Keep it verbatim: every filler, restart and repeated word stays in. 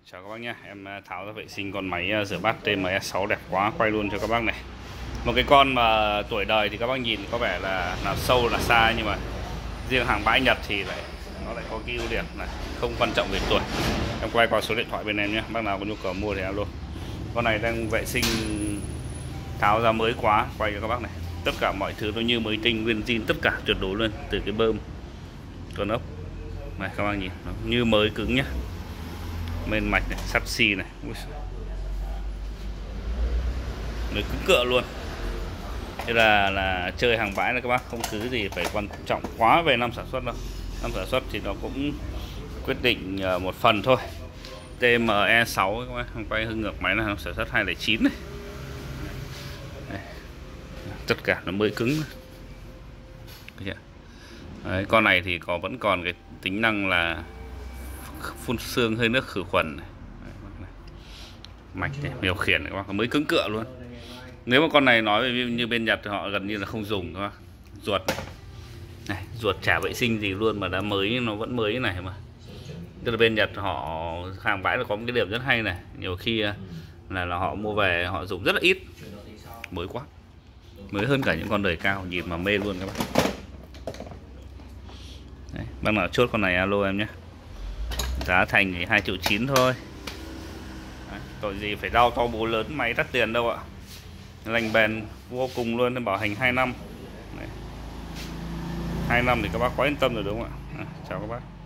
Chào các bác nhé, em tháo ra vệ sinh con máy rửa bát T M S sáu đẹp quá, quay luôn cho các bác này. Một cái con mà tuổi đời thì các bác nhìn có vẻ là nào sâu là xa, nhưng mà riêng hàng bãi Nhật thì lại nó lại có cái ưu điểm này, không quan trọng về tuổi. Em quay qua số điện thoại bên em nhé, bác nào có nhu cầu mua thì alo. Con này đang vệ sinh tháo ra mới quá, quay cho các bác này. Tất cả mọi thứ nó như mới tinh, nguyên zin, tất cả tuyệt đối luôn, từ cái bơm, con ốc này các bác nhìn, nó như mới cứng nhá. Bên mạch này, sắt xi này, mới cứng cựa luôn. Thế là là chơi hàng bãi là các bác không cứ gì phải quan trọng quá về năm sản xuất đâu. Năm sản xuất thì nó cũng quyết định một phần thôi. T M S sáu các bác, không quay hơi ngược máy là năm sản xuất hai không không chín này. Đây. Tất cả nó mới cứng. Đấy, con này thì có vẫn còn cái tính năng là phun sương hơi nước khử khuẩn này. Mạch này, điều khiển này các bác, mới cứng cựa luôn. Nếu mà con này nói như bên Nhật thì họ gần như là không dùng các bác. Ruột này, này ruột chả vệ sinh gì luôn mà đã mới, nó vẫn mới này mà. Tức là bên Nhật họ hàng bãi là có một cái điểm rất hay này, nhiều khi là là họ mua về họ dùng rất là ít, mới quá, mới hơn cả những con đời cao, nhìn mà mê luôn các bác. Đấy, bác nào chốt con này alo em nhé. Giá thành thì hai triệu chín thôi. Đấy, tội gì phải đau to bố lớn, máy đắt tiền đâu ạ. Lành bền vô cùng luôn, bảo hành hai năm. Đấy. hai năm thì các bác quá yên tâm rồi đúng không ạ. À, chào các bác.